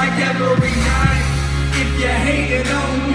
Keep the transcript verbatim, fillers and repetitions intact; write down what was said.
like every night. If you're hating on me,